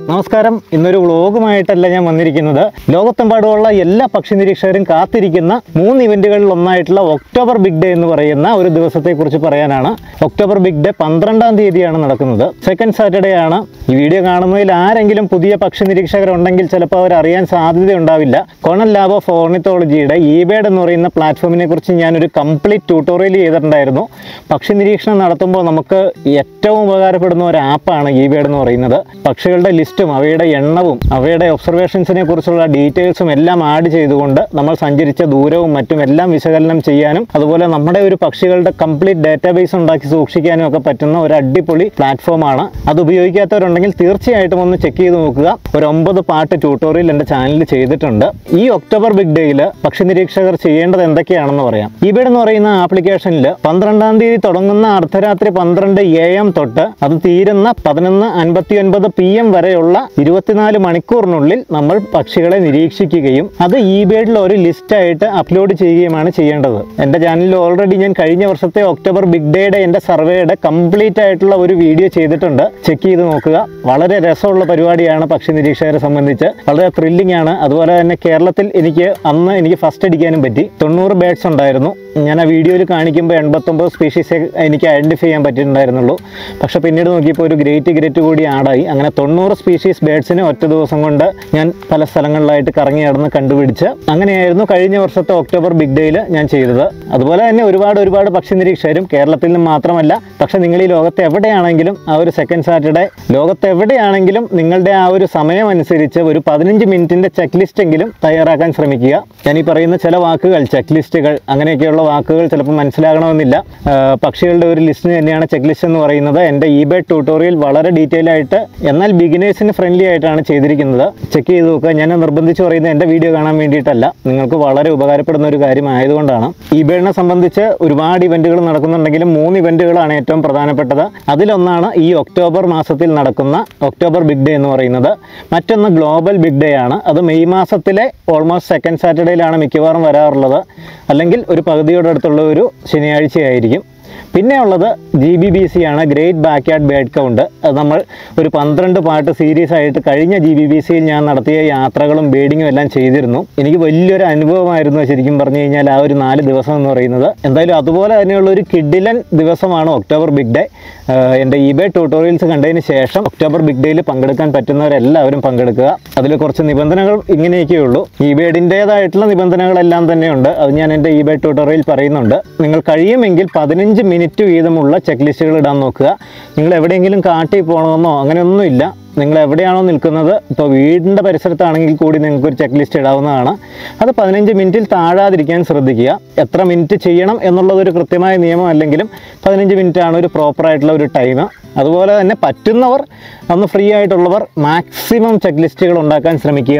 നമസ്കാരം. ഇന്നൊരു വ്ളോഗുമായിട്ടല്ല ഞാൻ വന്നിരിക്കുന്നത്. ലോകത്തെമ്പാടുമുള്ള എല്ലാ പക്ഷി നിരീക്ഷകരും കാത്തിരിക്കുന്ന 3 ഇവന്റുകളിൽ ഒന്നായിട്ടുള്ള ഒക്ടോബർ ബിഗ് ഡേ എന്ന് പറയുന്ന ഒരു ദിവസത്തെക്കുറിച്ച് പറയാനാണ്. ഒക്ടോബർ ബിഗ് ഡേ 12-ാം തീയതിയാണ് നടക്കുന്നത്. സെക്കൻഡ് സാറ്റർഡേ ആണ്. ഈ വീഡിയോ കാണുന്നതിൽ ആരെങ്കിലും പുതിയ പക്ഷി നിരീക്ഷകരുണ്ടെങ്കിൽ ചിലപ്പോൾ അവർ അറിയാൻ സാധ്യതയുണ്ടാവില്ല. കോണൽ ലാബ് ഓഫ് ഓർണിത്തോളജിയുടെ eBird എന്ന് പറയുന്ന പ്ലാറ്റ്ഫോമിനെ കുറിച്ച് ഞാനൊരു കംപ്ലീറ്റ് ട്യൂട്ടോറിയൽ ചെയ്തിട്ടുണ്ടായിരുന്നു. പക്ഷി നിരീക്ഷണം നടത്തുമ്പോൾ നമുക്ക് ഏറ്റവും ഉപകാരപ്പെടുന്ന ഒരു ആപ്പാണ് eBird എന്ന് പറയുന്നത്. പക്ഷികളുടെ ലിസ്റ്റും അവയുടെ എണ്ണവും അവയുടെ ഒബ്സർവേഷൻസിനെ കുറിച്ചുള്ള ഡീറ്റെയിൽസും എല്ലാം ആഡ് ചെയ്തുകൊണ്ട് നമ്മൾ സഞ്ചരിച്ച ദൂരവും മറ്റും എല്ലാം വിശകലനം ചെയ്യാനും അതുപോലെ നമ്മുടെ ഒരു പക്ഷികളുടെ കംപ്ലീറ്റ് ഡാറ്റാബേസ് ഉണ്ടാക്കി സൂക്ഷിക്കാനും ഒക്കെ പറ്റുന്ന ഒരു അടിപൊളി പ്ലാറ്റ്ഫോമാണ്. അത് ഉപയോഗിക്കാത്തവരുണ്ടെങ്കിൽ തീർച്ചയായിട്ടും ഒന്ന് ചെക്ക് ചെയ്ത് നോക്കുക. ഒരു 9 പാർട്ട് ട്യൂട്ടോറിയൽ എൻ്റെ ചാനലിൽ ചെയ്തിട്ടുണ്ട്. ഈ ഒക്ടോബർ ബിഗ് ഡേയിൽ പക്ഷി നിരീക്ഷകർ ചെയ്യേണ്ടത് എന്തൊക്കെയാണെന്ന് പറയാം. eBird എന്ന് പറയുന്ന ആപ്ലിക്കേഷനിൽ 12-ാം തീയതി തുടങ്ങുന്ന അർദ്ധരാത്രി 12 AM തൊട്ട് അത് തീരുന്ന 11:59 PM വരെയുള്ള 24 മണിക്കൂറിനുള്ളിൽ നമ്മൾ പക്ഷികളെ നിരീക്ഷിക്കുകയും അത് eBird ഒരു ലിസ്റ്റായിട്ട് അപ്ലോഡ് ചെയ്യുകയുമാണ് ചെയ്യേണ്ടത്. എൻ്റെ ചാനലിൽ ഓൾറെഡി ഞാൻ കഴിഞ്ഞ വർഷത്തെ ഒക്ടോബർ ബിഗ് ഡേയുടെ എൻ്റെ സർവേയുടെ കംപ്ലീറ്റ് ആയിട്ടുള്ള ഒരു വീഡിയോ ചെയ്തിട്ടുണ്ട്. ചെക്ക് ചെയ്ത് നോക്കുക. വളരെ രസമുള്ള പരിപാടിയാണ്. പക്ഷി നിരീക്ഷകരെ സംബന്ധിച്ച് വളരെ ത്രില്ലിംഗ് ആണ്. അതുപോലെ തന്നെ കേരളത്തിൽ അന്ന് എനിക്ക് ഫസ്റ്റ് അടിക്കാനും പറ്റി. 90 ബേഡ്സ് ഉണ്ടായിരുന്നു. ഞാൻ ആ വീഡിയോയിൽ കാണിക്കുമ്പോൾ 89 സ്പീഷീസ് എനിക്ക് ഐഡൻറ്റിഫൈ ചെയ്യാൻ പറ്റിയിട്ടുണ്ടായിരുന്നുള്ളൂ. പക്ഷേ പിന്നീട് നോക്കിയപ്പോൾ ഒരു ഗ്രേറ്റ് കൂടി ആഡായി. അങ്ങനെ 90 സ്പീഷീസ് ബേഡ്സിനെ ഒറ്റ ദിവസം കൊണ്ട് ഞാൻ പല സ്ഥലങ്ങളിലായിട്ട് കറങ്ങി നടന്ന് കണ്ടുപിടിച്ച് അങ്ങനെയായിരുന്നു കഴിഞ്ഞ വർഷത്തെ ഒക്ടോബർ ബിഗ് ഡേയിൽ ഞാൻ ചെയ്തത്. അതുപോലെ തന്നെ ഒരുപാട് പക്ഷി നിരീക്ഷകരും കേരളത്തിൽ നിന്ന് മാത്രമല്ല, പക്ഷേ നിങ്ങൾ ഈ ലോകത്ത് എവിടെയാണെങ്കിലും ആ ഒരു സെക്കൻഡ് സാറ്റർഡേ ലോകത്ത് എവിടെയാണെങ്കിലും നിങ്ങളുടെ ആ ഒരു സമയം അനുസരിച്ച് ഒരു 15 മിനിറ്റിൻ്റെ ചെക്ക് ലിസ്റ്റ് എങ്കിലും തയ്യാറാക്കാൻ ശ്രമിക്കുക. ഞാൻ ഈ പറയുന്ന ചില വാക്കുകൾ, ചെക്ക് ലിസ്റ്റുകൾ, അങ്ങനെയൊക്കെയുള്ള വാക്കുകൾ ചിലപ്പോൾ മനസ്സിലാകണമെന്നില്ല. പക്ഷികളുടെ ഒരു ലിസ്റ്റിന് തന്നെയാണ് ചെക്ക് ലിസ്റ്റ് എന്ന് പറയുന്നത്. എൻ്റെ eBird ട്യൂട്ടോറിയൽ വളരെ ഡീറ്റെയിൽ ആയിട്ട് എന്നാൽ ബിഗിനേഴ്സിന് ഫ്രണ്ട്ലി ആയിട്ടാണ് ചെയ്തിരിക്കുന്നത്. ചെക്ക് ചെയ്ത് നോക്കുക. ഞാൻ നിർബന്ധിച്ച് പറയുന്നത് എൻ്റെ വീഡിയോ കാണാൻ വേണ്ടിയിട്ടല്ല, നിങ്ങൾക്ക് വളരെ ഉപകാരപ്പെടുന്ന ഒരു കാര്യമായതുകൊണ്ടാണ്. eBird സംബന്ധിച്ച് ഒരുപാട് ഇവൻറ്റുകൾ നടക്കുന്നുണ്ടെങ്കിലും 3 ഇവൻറ്റുകളാണ് ഏറ്റവും പ്രധാനപ്പെട്ടത്. അതിലൊന്നാണ് ഈ ഒക്ടോബർ മാസത്തിൽ നടക്കുന്ന ഒക്ടോബർ ബിഗ് ഡേ എന്ന് പറയുന്നത്. മറ്റൊന്ന് ഗ്ലോബൽ ബിഗ് ഡേ ആണ്. അത് മെയ് മാസത്തിലെ ഓൾമോസ്റ്റ് സെക്കൻഡ് സാറ്റർഡേയിലാണ് മിക്കവാറും വരാറുള്ളത്, അല്ലെങ്കിൽ ഒരു പകുതിയോടടുത്തുള്ള ഒരു ശനിയാഴ്ചയായിരിക്കും. പിന്നെ ഉള്ളത് GBBC ആണ്, ഗ്രേറ്റ് ബാക്ക്യാർഡ് ബേർഡ് കൗണ്ട്. അത് നമ്മൾ ഒരു 12 പാർട്ട് സീരീസ് ആയിട്ട് കഴിഞ്ഞ GBBCയിൽ ഞാൻ നടത്തിയ യാത്രകളും ബേഡിങ്ങും എല്ലാം ചെയ്തിരുന്നു. എനിക്ക് വലിയൊരു അനുഭവമായിരുന്നു ശരിക്കും പറഞ്ഞു കഴിഞ്ഞാൽ ആ ഒരു 4 ദിവസം എന്ന് പറയുന്നത്. എന്തായാലും അതുപോലെ തന്നെയുള്ള ഒരു കിഡിലൻ ദിവസമാണ് ഒക്ടോബർ ബിഗ് ഡേ. എൻ്റെ eBird ട്യൂട്ടോറിയൽസ് കണ്ടതിന് ശേഷം ഒക്ടോബർ ബിഗ് ഡേയിൽ പങ്കെടുക്കാൻ പറ്റുന്നവരെല്ലാവരും പങ്കെടുക്കുക. അതിൽ കുറച്ച് നിബന്ധനകൾ ഇങ്ങനെയൊക്കെയുള്ളൂ. eBirdൻ്റേതായിട്ടുള്ള നിബന്ധനകളെല്ലാം തന്നെയുണ്ട്. അത് ഞാൻ എൻ്റെ eBird ട്യൂട്ടോറിയൽ പറയുന്നുണ്ട്. നിങ്ങൾ കഴിയുമെങ്കിൽ 15 മിനിറ്റ് വീതമുള്ള ചെക്ക് ലിസ്റ്റുകൾ ഇടാൻ നോക്കുക. നിങ്ങൾ എവിടെയെങ്കിലും കാട്ടിൽ പോകണമെന്നോ അങ്ങനെയൊന്നുമില്ല. നിങ്ങൾ എവിടെയാണോ നിൽക്കുന്നത്, ഇപ്പോൾ വീടിൻ്റെ പരിസരത്താണെങ്കിൽ കൂടി നിങ്ങൾക്കൊരു ചെക്ക് ലിസ്റ്റ് ഇടാവുന്നതാണ്. അത് 15 മിനിറ്റിൽ താഴാതിരിക്കാൻ ശ്രദ്ധിക്കുക. എത്ര മിനിറ്റ് ചെയ്യണം എന്നുള്ളതൊരു കൃത്യമായ നിയമം അല്ലെങ്കിലും 15 മിനിറ്റാണ് ഒരു പ്രോപ്പറായിട്ടുള്ള ഒരു ടൈം. അതുപോലെ തന്നെ പറ്റുന്നവർ അന്ന് ഫ്രീ ആയിട്ടുള്ളവർ മാക്സിമം ചെക്ക് ലിസ്റ്റുകൾ ഉണ്ടാക്കാൻ ശ്രമിക്കുക.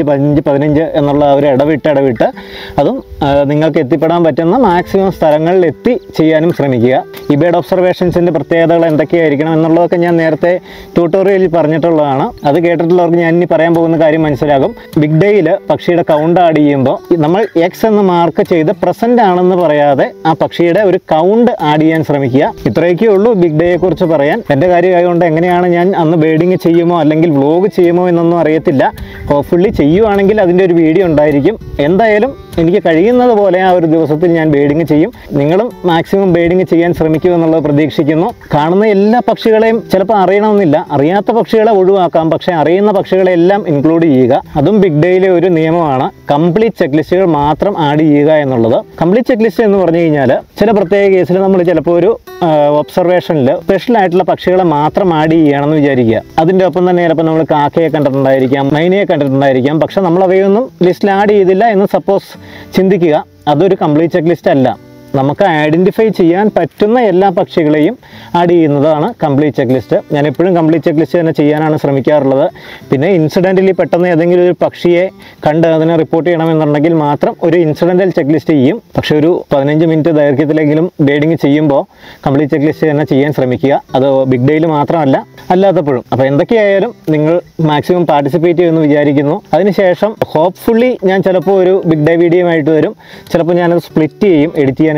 15 എന്നുള്ള ഒരു ഇടവിട്ട് അതും നിങ്ങൾക്ക് എത്തിപ്പെടാൻ പറ്റുന്ന മാക്സിമം സ്ഥലങ്ങളിൽ എത്തി ചെയ്യാനും ശ്രമിക്കുക. eBird ഒബ്സർവേഷൻസിൻ്റെ പ്രത്യേകതകൾ എന്തൊക്കെയായിരിക്കണം എന്നുള്ളതൊക്കെ ഞാൻ നേരത്തെ ട്യൂട്ടോറിയലിൽ പറഞ്ഞിട്ടുള്ളതാണ്. അത് കേട്ടിട്ടുള്ളവർക്ക് ഞാൻ ഇനി പറയാൻ പോകുന്ന കാര്യം മനസ്സിലാകും. ബിഗ് ഡേയിൽ പക്ഷിയുടെ കൗണ്ട് ആഡ് ചെയ്യുമ്പോൾ നമ്മൾ X എന്ന് മാർക്ക് ചെയ്ത് പ്രസൻ്റ് ആണെന്ന് പറയാതെ ആ പക്ഷിയുടെ ഒരു കൗണ്ട് ആഡ് ചെയ്യാൻ ശ്രമിക്കുക. ഇത്രയൊക്കെ ഉള്ളൂ ബിഗ് ഡേയെ കുറിച്ച് പറയാൻ. എൻ്റെ കാര്യമായതുകൊണ്ട് എങ്ങനെയാണ് ഞാൻ അന്ന് ബേഡിങ് ചെയ്യുമോ അല്ലെങ്കിൽ വ്ലോഗ് ചെയ്യുമോ എന്നൊന്നും അറിയത്തില്ല. ഹോപ്പ്ഫുള്ളി ചെയ്യുവാണെങ്കിൽ അതിൻ്റെ ഒരു വീഡിയോ ഉണ്ടായിരിക്കും. എന്തായാലും എനിക്ക് കഴിയുന്നത് പോലെ ആ ഒരു ദിവസത്തിൽ ഞാൻ ബേഡിങ് ചെയ്യും. നിങ്ങളും മാക്സിമം ബേഡിങ് ചെയ്യാൻ ശ്രമിക്കുമെന്നുള്ളത് പ്രതീക്ഷിക്കുന്നു. കാണുന്ന എല്ലാ പക്ഷികളെയും ചിലപ്പോൾ അറിയണമെന്നില്ല, അറിയാത്ത പക്ഷികളെ ഒഴിവാക്കാം. പക്ഷേ അറിയുന്ന പക്ഷികളെല്ലാം ഇൻക്ലൂഡ് ചെയ്യുക. അതും ബിഗ് ഡേയിലെ ഒരു നിയമമാണ്. കംപ്ലീറ്റ് ചെക്ക് ലിസ്റ്റുകൾ മാത്രം ആഡ് ചെയ്യുക എന്നുള്ളത്. കംപ്ലീറ്റ് ചെക്ക് ലിസ്റ്റ് എന്ന് പറഞ്ഞു കഴിഞ്ഞാൽ ചില പ്രത്യേക കേസിൽ നമ്മൾ ചിലപ്പോൾ ഒരു ഒബ്സർവേഷനിൽ സ്പെഷ്യൽ ആയിട്ടുള്ള പക്ഷികളെ മാത്രം ആഡ് ചെയ്യുകയാണെന്ന് വിചാരിക്കുക. അതിൻ്റെ ഒപ്പം തന്നെ ചിലപ്പോൾ നമ്മൾ കാക്കയെ കണ്ടിട്ടുണ്ടായിരിക്കാം, മൈനയെ കണ്ടിട്ടുണ്ടായിരിക്കാം. പക്ഷെ നമ്മൾ അവയൊന്നും ലിസ്റ്റിൽ ആഡ് ചെയ്തില്ല എന്ന് സപ്പോസ് ചിന്തിക്കുക. അതൊരു കംപ്ലീറ്റ് ചെക്ക് ലിസ്റ്റ് അല്ല. നമുക്ക് ഐഡൻറ്റിഫൈ ചെയ്യാൻ പറ്റുന്ന എല്ലാ പക്ഷികളെയും ആഡ് ചെയ്യുന്നതാണ് കംപ്ലീറ്റ് ചെക്ക് ലിസ്റ്റ്. ഞാൻ എപ്പോഴും കംപ്ലീറ്റ് ചെക്ക് ലിസ്റ്റ് തന്നെ ചെയ്യാനാണ് ശ്രമിക്കാറുള്ളത്. പിന്നെ ഇൻസിഡൻ്റലി പെട്ടെന്ന് ഏതെങ്കിലും ഒരു പക്ഷിയെ കണ്ട് അതിനെ റിപ്പോർട്ട് ചെയ്യണമെന്നുണ്ടെങ്കിൽ മാത്രം ഒരു ഇൻസിഡൻ്റൽ ചെക്ക് ലിസ്റ്റ് ചെയ്യും. പക്ഷേ ഒരു 15 മിനിറ്റ് ദൈർഘ്യത്തിലെങ്കിലും ബേഡിങ് ചെയ്യുമ്പോൾ കംപ്ലീറ്റ് ചെക്ക് ലിസ്റ്റ് തന്നെ ചെയ്യാൻ ശ്രമിക്കുക. അത് ബിഗ് ഡേയിൽ മാത്രമല്ല, അല്ലാത്തപ്പോഴും. അപ്പോൾ എന്തൊക്കെയായാലും നിങ്ങൾ മാക്സിമം പാർട്ടിസിപ്പേറ്റ് ചെയ്യുമെന്ന് വിചാരിക്കുന്നു. അതിനുശേഷം ഹോപ്പ്ഫുള്ളി ഞാൻ ചിലപ്പോൾ ഒരു ബിഗ് ഡേ വീഡിയോ ആയിട്ട് വരും. ചിലപ്പോൾ ഞാനത് സ്പ്ലിറ്റ് ചെയ്യും, എഡിറ്റ് ചെയ്യാൻ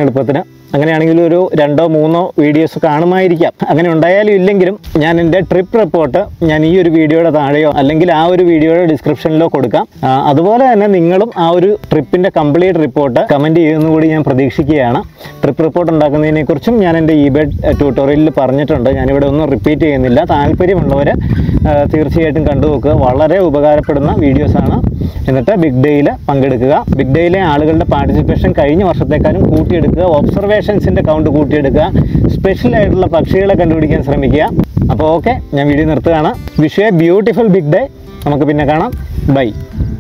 എളുപ്പത്തിന്. അങ്ങനെയാണെങ്കിൽ ഒരു 2-3 വീഡിയോസ് കാണുമായിരിക്കാം. അങ്ങനെ ഉണ്ടായാലും ഇല്ലെങ്കിലും ഞാൻ എൻ്റെ ട്രിപ്പ് റിപ്പോർട്ട് ഞാൻ ഈ ഒരു വീഡിയോയുടെ താഴെയോ അല്ലെങ്കിൽ ആ ഒരു വീഡിയോയുടെ ഡിസ്ക്രിപ്ഷനിലോ കൊടുക്കാം. അതുപോലെ തന്നെ നിങ്ങളും ആ ഒരു ട്രിപ്പിൻ്റെ കംപ്ലീറ്റ് റിപ്പോർട്ട് കമൻറ്റ് ചെയ്യുമെന്ന് കൂടി ഞാൻ പ്രതീക്ഷിക്കുകയാണ്. ട്രിപ്പ് റിപ്പോർട്ട് ഉണ്ടാക്കുന്നതിനെക്കുറിച്ചും ഞാൻ എൻ്റെ eBay ട്യൂട്ടോറിയലിൽ പറഞ്ഞിട്ടുണ്ട്. ഞാനിവിടെ ഒന്നും റിപ്പീറ്റ് ചെയ്യുന്നില്ല. താല്പര്യമുള്ളവർ തീർച്ചയായിട്ടും കണ്ടു നോക്കുക. വളരെ ഉപകാരപ്പെടുന്ന വീഡിയോസാണ്. എന്നിട്ട് ബിഗ് ഡേയിൽ പങ്കെടുക്കുക. ബിഗ് ഡേയിലെ ആളുകളുടെ പാർട്ടിസിപ്പേഷൻ കഴിഞ്ഞ വർഷത്തേക്കാളും കൂട്ടിയെടുക്കുക. ഒബ്സർവേഷൻസിൻ്റെ കൗണ്ട് കൂട്ടിയെടുക്കുക. സ്പെഷ്യലായിട്ടുള്ള പക്ഷികളെ കണ്ടുപിടിക്കാൻ ശ്രമിക്കുക. അപ്പോൾ ഓക്കെ, ഞാൻ വീഡിയോ നിർത്തുകയാണ്. Wish you a beautiful big day. നമുക്ക് പിന്നെ കാണാം. ബൈ.